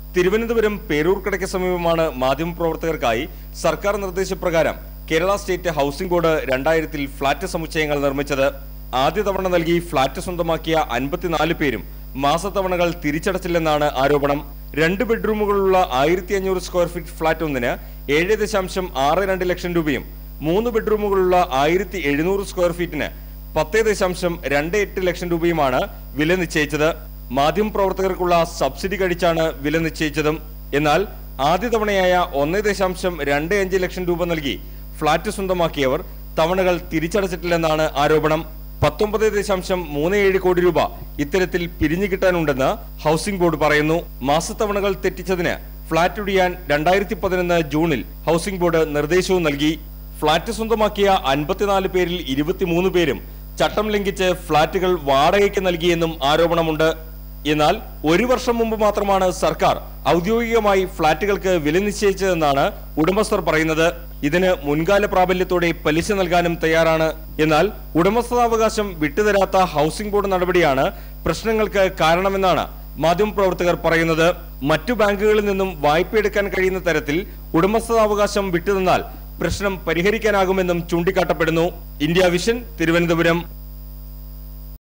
തിരുവനന്തപുരം പേരൂർക്കടയ്ക്ക് സമീപമാണ് മാധ്യമപ്രവർത്തകർക്കായി സർക്കാർ നിർദ്ദേശപ്രകാരം കേരള സ്റ്റേറ്റ് ഹൗസിംഗ് ബോർഡ് 2000-ൽ ഫ്ളാറ്റ് സമുച്ചയങ്ങൾ നിർമ്മിച്ചത്. ആദ്യ തവണ നൽകി ഫ്ളാറ്റ് സ്വന്തമാക്കിയ 54 പേരും മാസത്തവണകൾ തിരിച്ചടച്ചില്ലെന്നാണ് ആരോപണം. 2 ബെഡ്റൂമുകളുള്ള 1500 സ്ക്വയർ ഫീറ്റ് ഫ്ളാറ്റ് ഒന്നിന് 7.62 ലക്ഷം രൂപയും 3 ബെഡ്റൂമുകളുള്ള 1700 സ്ക്വയർ ഫീറ്റിന് 10.28 ലക്ഷം രൂപയുമാണ് വില നിശ്ചയിച്ചത്. മാധ്യമപ്രവർത്തകർക്കുള്ള സബ്സിഡി കഴിച്ചാണ് വില നിശ്ചയിച്ചതും. എന്നാൽ ആദ്യ തവണയായ 1.25 ലക്ഷം രൂപ നൽകി ഫ്ളാറ്റ് സ്വന്തമാക്കിയവർ തവണകൾ തിരിച്ചടച്ചിട്ടില്ലെന്നാണ് ആരോപണം. 19.37 കോടി രൂപ ഇത്തരത്തിൽ പിരിഞ്ഞു കിട്ടാനുണ്ടെന്ന് ഹൗസിംഗ് ബോർഡ് പറയുന്നു. മാസത്തവണകൾ തെറ്റിച്ചതിന് ഫ്ളാറ്റ് ഒഴിയാൻ 2011 ജൂണിൽ ഹൗസിംഗ് ബോർഡ് നിർദ്ദേശവും നൽകി. ഫ്ളാറ്റ് സ്വന്തമാക്കിയ 54 പേരിൽ 23 പേരും ചട്ടം ലംഘിച്ച് ഫ്ളാറ്റുകൾ വാടകയ്ക്ക് നൽകിയെന്നും ആരോപണമുണ്ട്. എന്നാൽ 1 വർഷം മുമ്പ് മാത്രമാണ് സർക്കാർ ഔദ്യോഗികമായി ഫ്ളാറ്റുകൾക്ക് വില നിശ്ചയിച്ചതെന്നാണ് ഉടമസ്ഥർ പറയുന്നത്. ഇതിന് മുൻകാല പ്രാബല്യത്തോടെ പലിശ നൽകാനും തയ്യാറാണ്. എന്നാൽ ഉടമസ്ഥാവകാശം വിട്ടുതരാത്ത ഹൗസിംഗ് ബോർഡ് നടപടിയാണ് പ്രശ്നങ്ങൾക്ക് കാരണമെന്നാണ് മാധ്യമപ്രവർത്തകർ പറയുന്നത്. മറ്റു ബാങ്കുകളിൽ നിന്നും വായ്പയെടുക്കാൻ കഴിയുന്ന തരത്തിൽ ഉടമസ്ഥാവകാശം വിട്ടുതന്നാൽ പ്രശ്നം പരിഹരിക്കാനാകുമെന്നും ചൂണ്ടിക്കാട്ടപ്പെടുന്നു. India vision, Thiruvananthapuram.